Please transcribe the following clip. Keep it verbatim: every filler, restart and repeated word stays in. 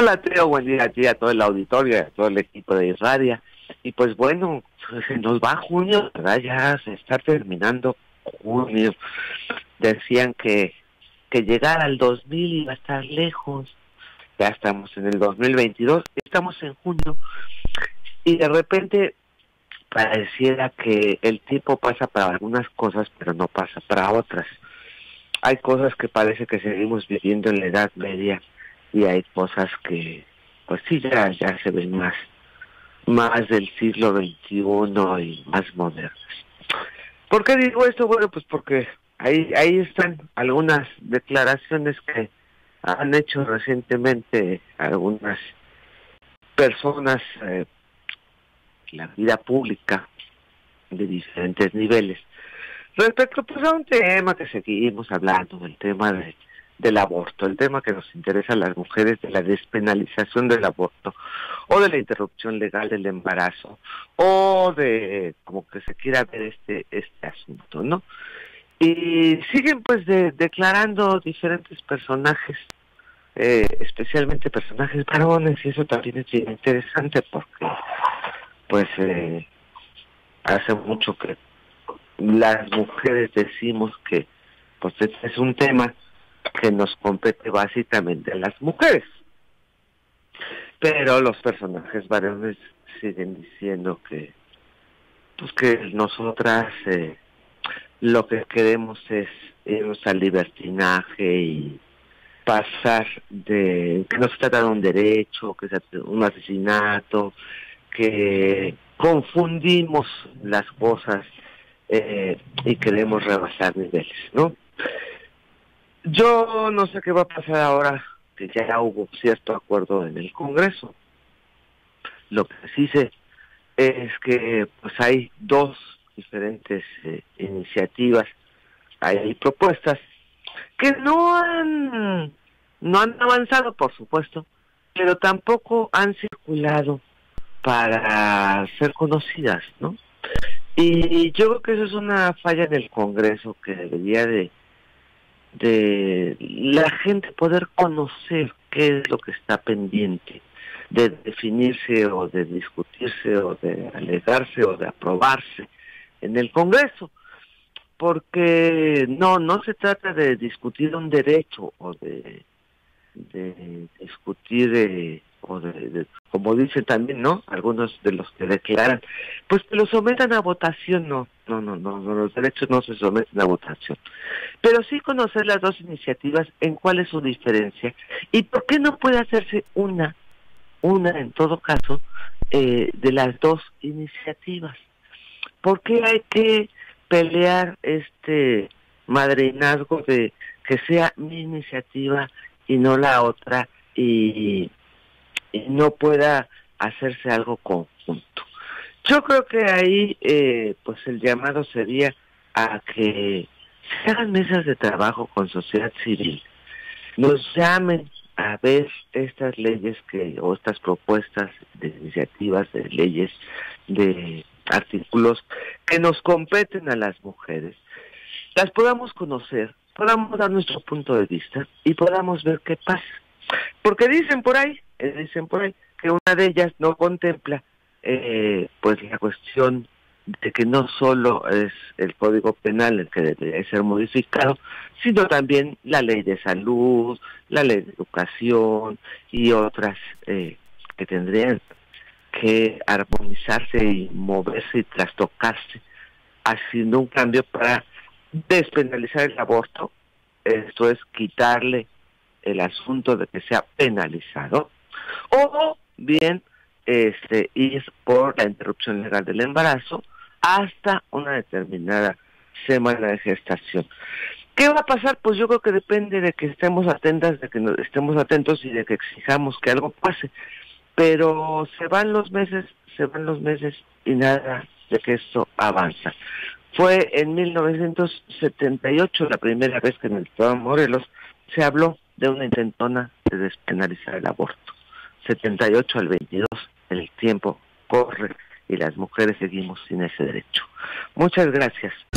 Hola, Teo, buen día a ti, a todo el auditorio, a todo el equipo de Irradia. Y pues bueno, se nos va junio, ¿verdad? Ya se está terminando junio. Decían que, que llegar al dos mil iba a estar lejos. Ya estamos en el dos mil veintidós, estamos en junio. Y de repente pareciera que el tiempo pasa para algunas cosas, pero no pasa para otras. Hay cosas que parece que seguimos viviendo en la Edad Media y hay cosas que, pues sí, ya, ya se ven más, más del siglo veintiuno y más modernas. ¿Por qué digo esto? Bueno, pues porque ahí, ahí están algunas declaraciones que han hecho recientemente algunas personas eh, en la vida pública de diferentes niveles. Respecto pues a un tema que seguimos hablando, el tema de, del aborto, el tema que nos interesa a las mujeres, de la despenalización del aborto, o de la interrupción legal del embarazo, o de como que se quiera ver este, este asunto, ¿no? Y siguen pues de, declarando diferentes personajes, eh, especialmente personajes varones, y eso también es bien interesante porque pues eh, hace mucho que las mujeres decimos que pues este es un tema que nos compete básicamente a las mujeres, pero los personajes varones siguen diciendo que pues que nosotras eh, lo que queremos es irnos al libertinaje y pasar de que no se trata de un derecho, que es un asesinato, que confundimos las cosas eh, y queremos rebasar niveles, ¿no? Yo no sé qué va a pasar ahora que ya hubo cierto acuerdo en el Congreso. Lo que sí sé es que pues hay dos diferentes eh, iniciativas, hay propuestas que no han no han avanzado, por supuesto, pero tampoco han circulado para ser conocidas, ¿no? Y yo creo que eso es una falla en el Congreso que debería de de la gente poder conocer qué es lo que está pendiente de definirse o de discutirse o de alegarse o de aprobarse en el Congreso, porque no no se trata de discutir un derecho o de, de discutir eh, o de, de como dicen también, ¿no? Algunos de los que declaran, pues que lo sometan a votación, no, no, no, no, no, los derechos no se someten a votación. Pero sí conocer las dos iniciativas, en cuál es su diferencia, y por qué no puede hacerse una, una en todo caso, eh, de las dos iniciativas. ¿Por qué hay que pelear este madrinazgo de que sea mi iniciativa y no la otra, y y no pueda hacerse algo conjunto? Yo creo que ahí eh, pues el llamado sería a que se hagan mesas de trabajo con sociedad civil, nos llamen a ver estas leyes que o estas propuestas de iniciativas de leyes, de artículos que nos competen a las mujeres, las podamos conocer, podamos dar nuestro punto de vista y podamos ver qué pasa. Porque dicen por ahí, eh, dicen por ahí que una de ellas no contempla eh, pues la cuestión de que no solo es el Código Penal el que debe ser modificado, sino también la Ley de Salud, la Ley de Educación y otras eh, que tendrían que armonizarse y moverse y trastocarse, haciendo un cambio para despenalizar el aborto, esto es quitarle el asunto de que sea penalizado, o bien este ir por la interrupción legal del embarazo hasta una determinada semana de gestación. ¿Qué va a pasar? Pues yo creo que depende de que estemos atentas, de que nos estemos atentos y de que exijamos que algo pase. Pero se van los meses, se van los meses y nada de que esto avanza. Fue en mil novecientos setenta y ocho la primera vez que en el estado de Morelos se habló de una intentona de despenalizar el aborto. setenta y ocho al veintidós, el tiempo corre y las mujeres seguimos sin ese derecho. Muchas gracias.